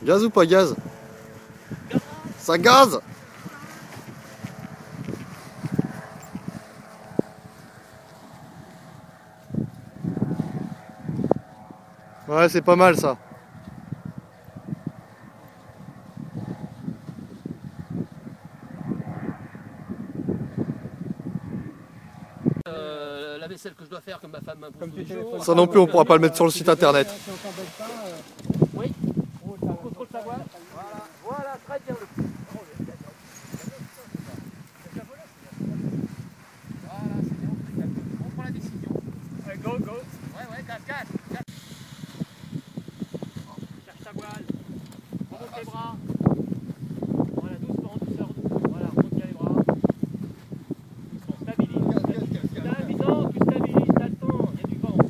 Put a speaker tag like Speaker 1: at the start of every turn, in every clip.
Speaker 1: Gaz ou pas gaz? Ça gaze! Ouais, c'est pas mal ça.
Speaker 2: La vaisselle que je dois faire comme ma femme m'impose tous les jours.
Speaker 1: Ça non plus, on pourra pas le mettre sur le site internet.
Speaker 2: Oui. On contrôle sa voile. Voilà, très bien. Voilà, c'est bien. On prend la décision. Allez, go, go. Ouais, gaz. Cherche ta voile. Remonte les bras. Voilà, doucement, douceur. Voilà, remonte bien les bras. Doucement, stabilise. Stabilisant, tu stabilises, t'as le temps, il y a du vent.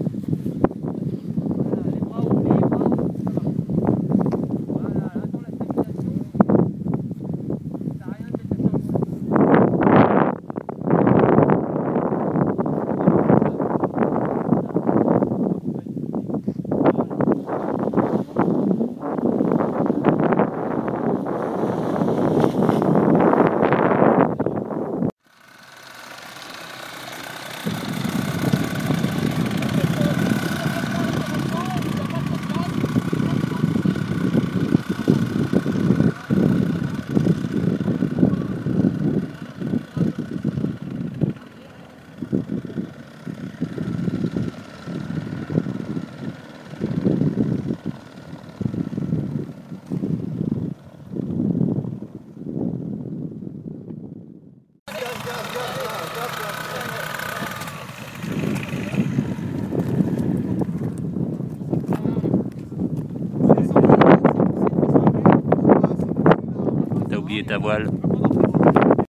Speaker 2: Voilà, les bras hauts, ça va. Voilà, attends la stabilisation. Ça sert à rien de mettre la jambe.
Speaker 3: T'as oublié ta voile.